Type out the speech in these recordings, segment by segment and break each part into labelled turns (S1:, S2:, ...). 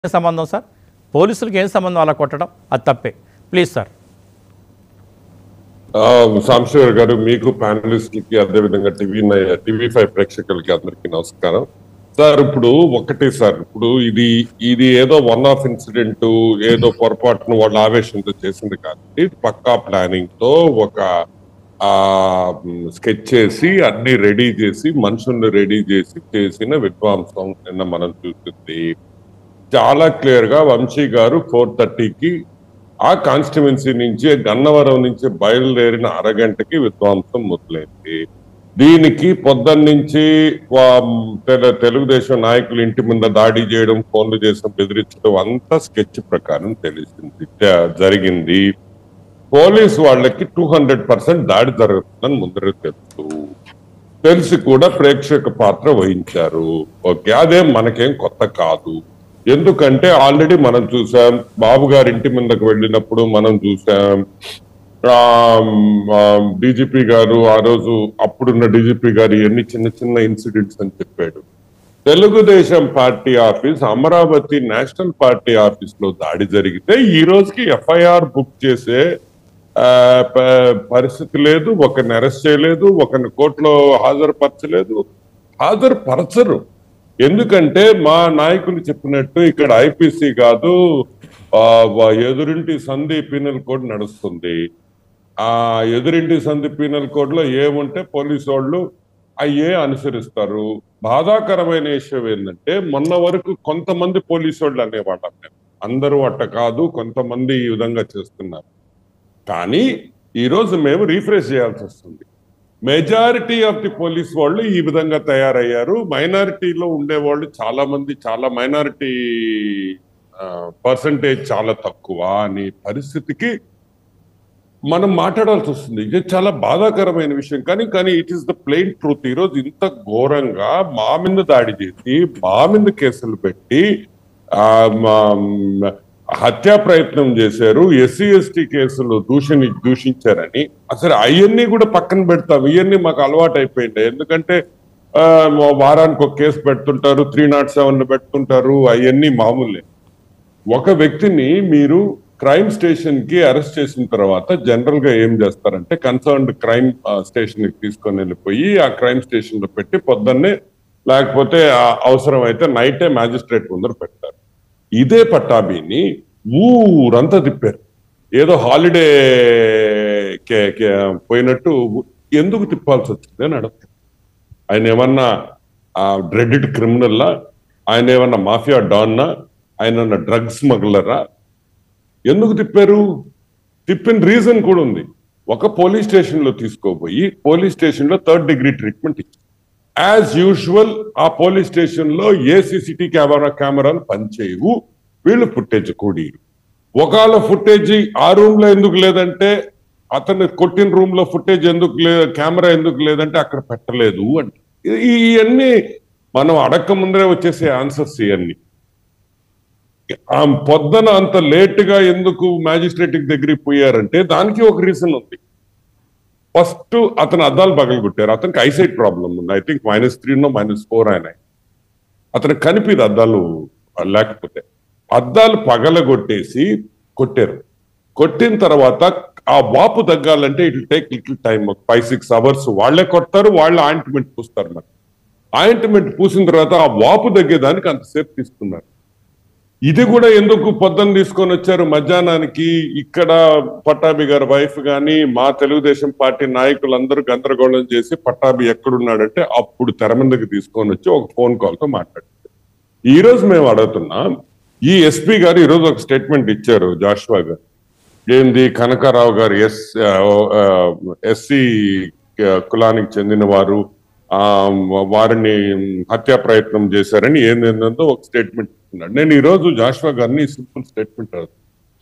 S1: సంబంధం సార్? పోలీసులకు ఏం సంబంధం అలా కొట్టడం? అది తప్పే. Please sir.
S2: సాంబశివరావు గారు, మీకు ప్యానలిస్టులకి అదేవిధంగా TV5 ప్రేక్షకులకి అందరికీ నమస్కారం సార్. ఇప్పుడు ఒకటి సార్, ఇప్పుడు ఇది ఏదో వన్ ఆఫ్ ఇన్సిడెంట్, ఏదో పొరపాటును వాళ్ళ ఆవేశంతో చేసింది కాదు. ఇది పక్కా ప్లానింగ్ తో ఒక స్కెచ్ చేసి అన్ని రెడీ చేసి మనుషుల్ని రెడీ చేసి చేసిన విధ్వంసం నిన్న మనం చూస్తుంది. చాలా క్లియర్ గా వంశీ గారు 4:30కి ఆ కాన్స్టిట్యువెన్సీ నుంచి గన్నవరం నుంచి బయలుదేరిన అరగంటకి విధ్వంసం మొదలైంది. దీనికి పొద్దున్నుంచి తెలుగుదేశం నాయకులు ఇంటి మీద దాడి చేయడం, ఫోన్లు చేసిన బెదిరించడం అంతా స్కెచ్ ప్రకారం తెలిసింది జరిగింది. పోలీసు వాళ్ళకి 200% దాడి జరుగుతుందని ముందరే తెలిసి కూడా ప్రేక్షక పాత్ర వహించారు. ఓకే, అదేం మనకేం కొత్త కాదు. ఎందుకంటే ఆల్రెడీ మనం చూసాం, బాబు గారి ఇంటి మీదకి వెళ్ళినప్పుడు మనం చూసాం. డీజీపీ గారు ఆ రోజు, అప్పుడున్న డీజీపీ గారు ఎన్ని చిన్న చిన్న ఇన్సిడెంట్స్ అని చెప్పాడు. Telugu Desam party office, Amaravati national party office లో దాడి జరిగితే ఈ రోజుకి FIR బుక్ చేసే పరిస్థితి లేదు. ఒకరిని అరెస్ట్ చేయలేదు, ఒకరిని కోర్టులో హాజరుపరచలేదు, హాజరుపరచరు. ఎందుకంటే మా నాయకులు చెప్పినట్టు ఇక్కడ IPC కాదు, ఎదురింటి సంధి పీనల్ కోడ్ నడుస్తుంది. ఆ ఎదురింటి సంధి పీనల్ కోడ్ లో ఏముంటే పోలీసు వాళ్ళు అయ్యే అనుసరిస్తారు. బాధాకరమైన విషయం ఏంటంటే, మొన్న వరకు కొంతమంది పోలీసు వాళ్ళు అనేవాళ్ళం మేము, అందరూ అట్ట కాదు, కొంతమంది ఈ విధంగా చేస్తున్నారు. కానీ ఈరోజు మేము రీఫ్రెష్ చేయాల్సి వస్తుంది. మెజారిటీ ఆఫ్ ది పోలీస్ వాళ్ళు ఈ విధంగా తయారయ్యారు. మైనారిటీలో ఉండేవాళ్ళు చాలా మంది, చాలా మైనారిటీ పర్సంటేజ్ చాలా తక్కువ అనే పరిస్థితికి మనం మాట్లాడాల్సి వస్తుంది. ఇది చాలా బాధాకరమైన విషయం. కానీ it is the plain truth. ఈరోజు ఇంత ఘోరంగా మా మీద దాడి చేసి, మా మీద కేసులు పెట్టి హత్యా ప్రయత్నం చేశారు, SC ST కేసులు దూషించారని, అసలు అవన్నీ కూడా పక్కన పెడతాం. ఇవన్నీ మాకు అలవాటు అయిపోయింది. ఎందుకంటే వారానికి ఒక కేసు పెడుతుంటారు, 307 పెడుతుంటారు, అవన్నీ మామూలే. ఒక వ్యక్తిని మీరు క్రైమ్ స్టేషన్ కి అరెస్ట్ చేసిన తర్వాత జనరల్ గా ఏం చేస్తారంటే, కన్సర్న్డ్ క్రైమ్ స్టేషన్ కి తీసుకొని వెళ్ళిపోయి ఆ క్రైమ్ స్టేషన్ లో పెట్టి పొద్దున్నే, లేకపోతే అవసరం అయితే నైటే మ్యాజిస్ట్రేట్ ముందర పెడతారు. ఇదే పట్టాభిని ఊరంతా తిప్పారు. ఏదో హాలిడే పోయినట్టు ఎందుకు తిప్పాల్సి వచ్చింది అని అడుగుతారు. ఆయన ఏమన్నా డ్రెడెడ్ క్రిమినల్లా? ఆయన ఏమన్నా మాఫియా డాన్నా? ఆయన డ్రగ్స్ స్మగ్లరా? ఎందుకు తిప్పారు? తిప్పిన రీజన్ కూడా ఉంది. ఒక పోలీస్ స్టేషన్ లో తీసుకోపోయి పోలీస్ స్టేషన్ లో 3rd degree ట్రీట్మెంట్ ఇచ్చారు. యాజ్ యూజువల్ ఆ పోలీస్ స్టేషన్ లో ఏ CCTV కెమెరాలు పనిచేయవు, వీళ్ళు ఫుటేజ్ కూడీరు. ఒకవేళ ఫుటేజ్ ఆ రూమ్ లో ఎందుకు లేదంటే, అతను కొట్టిన రూమ్ లో ఫుటేజ్ ఎందుకు లేదు, కెమెరా ఎందుకు లేదంటే అక్కడ పెట్టలేదు అంటే, ఇవన్నీ మనం అడక్క ముందరే వచ్చేసే ఆన్సర్స్. ఇవన్నీ పొద్దున అంత లేట్ గా ఎందుకు మ్యాజిస్ట్రేట్ దగ్గరికి పోయారంటే దానికి ఒక రీజన్ ఉంది. ఫస్ట్ అతను అద్దాలు పగలగొట్టారు. అతనికి ఐసైట్ ప్రాబ్లం ఉంది. I think -3 -4 ఆయన. అతను కనిపిది అద్దాలు లేకపోతే. అద్దాలు పగలగొట్టేసి కొట్టారు. కొట్టిన తర్వాత ఆ వాపు తగ్గాలంటే it take little time, 5-6 hours. వాళ్లే కొడతారు, వాళ్ళే ఆయింట్మెంట్ పూస్తారు. మరి ఆయింట్మెంట్ పూసిన తర్వాత ఆ వాపు తగ్గేదానికి అంతసేపు తీసుకున్నారు. ఇది కూడా ఎందుకు పొద్దున్న తీసుకొని వచ్చారు మధ్యాహ్నానికి? ఇక్కడ పట్టాభి గారి వైఫ్ గాని మా తెలుగుదేశం పార్టీ నాయకులందరూ గందరగోళం చేసి పట్టాభి ఎక్కడున్నాడంటే అప్పుడు తెర మీదకి తీసుకొని వచ్చి ఒక ఫోన్ కాల్ తో మాట్లాడారు. ఈ రోజు మేము అడుగుతున్నాం, ఈ SP గారు ఈరోజు ఒక స్టేట్మెంట్ ఇచ్చారు, జాషువా గారు. ఏంది, కనకారావు గారు SC కులానికి చెందిన వారు, వారిని హత్యా ప్రయత్నం చేశారని ఏందేందో ఒక స్టేట్మెంట్ ఇస్తున్నాడు. నేను ఈరోజు జాషువా గారిని సింపుల్ స్టేట్మెంట్ అడుగుతాను.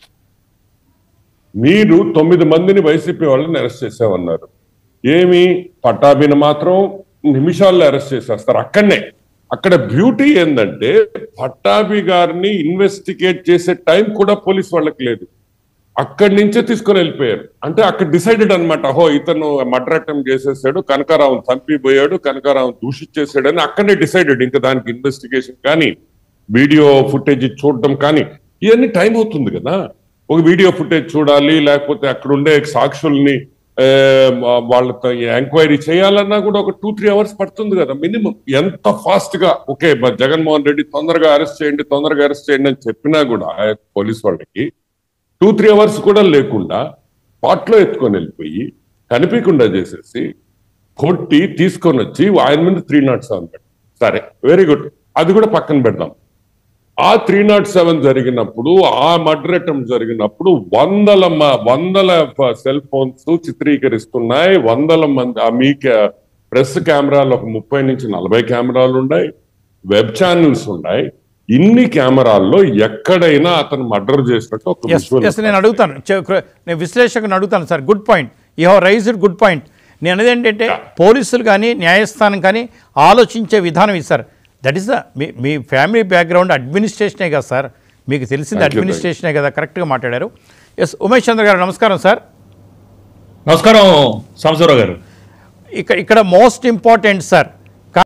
S2: మీరు 9 మందిని వైసీపీ వాళ్ళని అరెస్ట్ చేసామన్నారు. ఏమి, పట్టాభిని మాత్రం నిమిషాల్లో అరెస్ట్ చేసేస్తారు అక్కడనే. అక్కడ బ్యూటీ ఏంటంటే, పట్టాభి గారిని ఇన్వెస్టిగేట్ చేసే టైం కూడా పోలీస్ వాళ్ళకి లేదు. అక్కడి నుంచే తీసుకొని వెళ్ళిపోయారు. అంటే అక్కడ డిసైడెడ్ అనమాట, హో ఇతను మర్డర్ అటెంప్ట్ చేసేసాడు, కనకారావును చంపిపోయాడు, కనకారావును దూషించేసాడు అని అక్కడనే డిసైడెడ్. ఇంకా దానికి ఇన్వెస్టిగేషన్ కానీ వీడియో ఫుటేజ్ చూడడం కానీ ఇవన్నీ టైం అవుతుంది కదా. ఒక వీడియో ఫుటేజ్ చూడాలి, లేకపోతే అక్కడ ఉండే సాక్షుల్ని వాళ్ళతో ఎంక్వైరీ చేయాలన్నా కూడా ఒక 2-3 hours పడుతుంది కదా మినిమం. ఎంత ఫాస్ట్ గా ఓకే జగన్మోహన్ రెడ్డి తొందరగా అరెస్ట్ చేయండి అని చెప్పినా కూడా పోలీస్ వాళ్ళకి 2-3 hours కూడా లేకుండా పాట్లో ఎత్తుకొని వెళ్ళిపోయి కనిపించకుండా చేసేసి కొట్టి తీసుకొని వచ్చి ఆయన మీద 307 పెట్టారు. సరే, వెరీ గుడ్, అది కూడా పక్కన పెడదాం. ఆ 307 జరిగినప్పుడు, ఆ మర్డర్ అటెంప్ట్ జరిగినప్పుడు వందల సెల్ ఫోన్స్ చిత్రీకరిస్తున్నాయి, వందల మంది మీ ప్రెస్ కెమెరాలు ఒక 30 నుంచి 40 కెమెరాలు ఉన్నాయి, వెబ్ ఛానల్స్ ఉన్నాయి. ఇన్ని కెమెరాల్లో ఎక్కడైనా అతను మర్డర్ చేసినట్టు ఒక
S1: నేను అడుగుతాను, నేను విశ్లేషకుని అడుగుతాను sir. Good point, you have raised good point. నేను అనేది ఏంటంటే పోలీసులు కానీ న్యాయస్థానం కానీ ఆలోచించే విధానం ఇది సార్. దట్ ఈస్ ద మీ ఫ్యామిలీ బ్యాక్గ్రౌండ్ అడ్మినిస్ట్రేషనే కదా సార్, మీకు తెలిసింది అడ్మినిస్ట్రేషనే కదా, కరెక్ట్గా మాట్లాడారు. ఎస్, ఉమేష్ చంద్ర గారు నమస్కారం సార్.
S3: నమస్కారం సాంబశివరావు గారు.
S1: ఇక్కడ మోస్ట్ ఇంపార్టెంట్ సార్,